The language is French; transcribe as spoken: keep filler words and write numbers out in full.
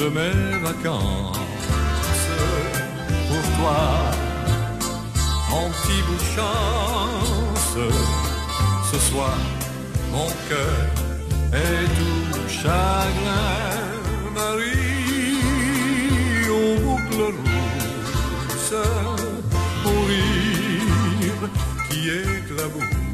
de mes vacances. Pour toi, mon petit bout de chance, ce soir, mon cœur est tout chagrin. Marie, aux boucles rousses, au rire qui éclabousse.